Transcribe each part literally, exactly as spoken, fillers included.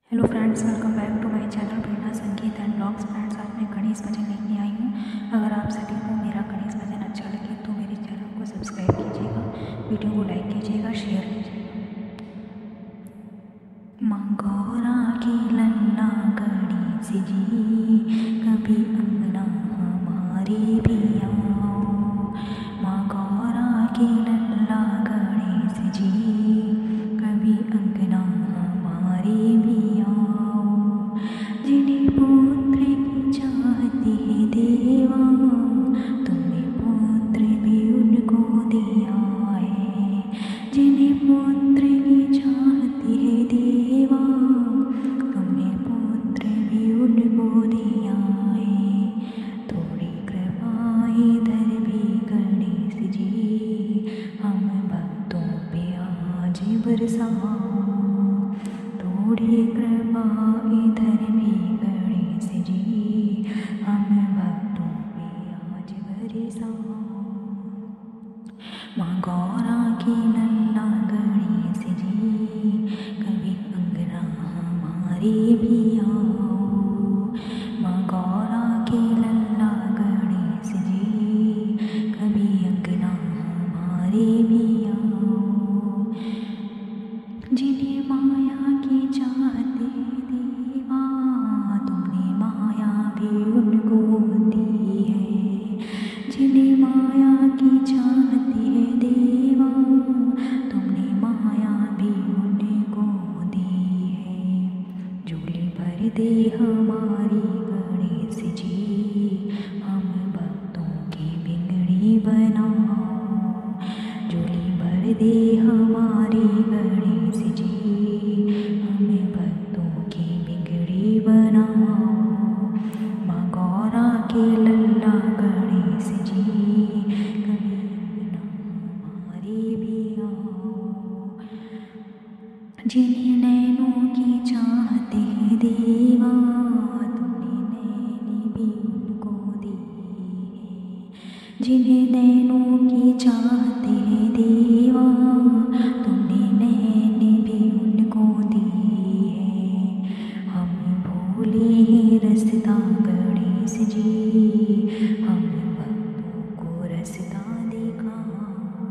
Hello friends, welcome back to my channel Prerna Sangeet and blogs. Friends, आज मैं गणेश भजन लेके आई हूँ। अगर आप सभी को मेरा गणेश भजन अच्छा लगे तो मेरे चैनल को सब्सक्राइब कीजिएगा, वीडियो को लाइक कीजिएगा, शेयर कीजिएगा। माँ गौरा की लल्ला गणेश जी, कभी अंगना हमारे भी आओ। माँ गौरा की लल्ला गणेश जी, कभी अंगना हमारे भी पुत्र की चाहती है देवा, तुमने पुत्र भी उनको दिया है। जिन्हें पुत्र की चाहती है देवा, तुमने पुत्र भी उनको दिया है। थोड़ी कृपा इधर भी गणेश जी, हम भक्तों पे आज बरसाओ। थोड़ी कृपा इधर भी गणेश जी, हम भक्तों पे आज बरसाओ। माँ गौरा की लल्ला गणेश जी, कभी अंगना हमारे भी आओ। माँ गौरा की लल्ला गणेश जी, कभी अंगना हमारे भी आओ। जिन्हें माया की चाहते देवा, तुमने माया भी उनको दी है। जिन्हें माया की चाहते है देवा, तुमने माया भी उनको दी है। झोली भर दे हमारी गणेश जी, हम भक्तों की बिगड़ी बनाओ। झोली भर दे हमारी गणेश जी, हमें भक्तों की बिगड़ी बनाओ। माँ गौरा के लल्ला गणेश जी, कभी अंगना हमारे भी आओ। जिन्हें नैनों की चाहते हैं देवा, तुमने नैनी भी उनको दी है। जिन्हें नैनों की चाहते हैं देवा, तुमने नैनी भी उनको दी है। हम भूले हैं रास्ता गणेश जी, हम भक्तों को रास्ता दिखाओ।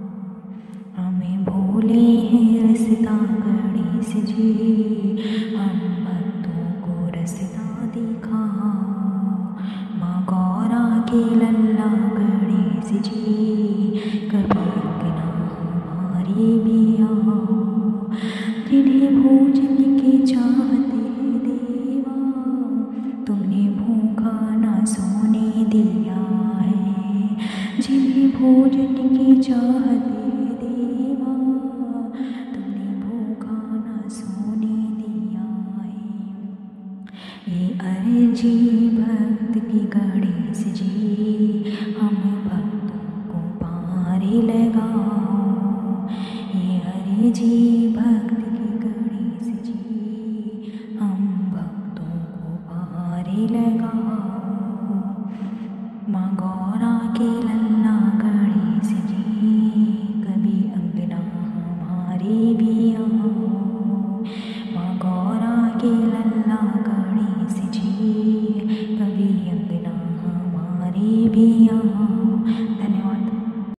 हमें भूले हैं रास्ता गणेश जी, हम भक्तों को रास्ता दिखाओ। माँ गौरा के लल्ला गणेश जी, कभी अंगना हमारे भी आओ। जिन्हें भोजन की चाहते देवा, तुमने भूखा ना सोने दिया है। जिन्हें भोजन की चाहते देवा, तुमने भूखा ना सोने दिया है। ये अर्जी भक्त की गणेश जी, हम भक्तों को पारे लगाओ। ये अर्जी भक्त की गणेश जी, हम भक्तों को पारे लगाओ। माँ गौरा के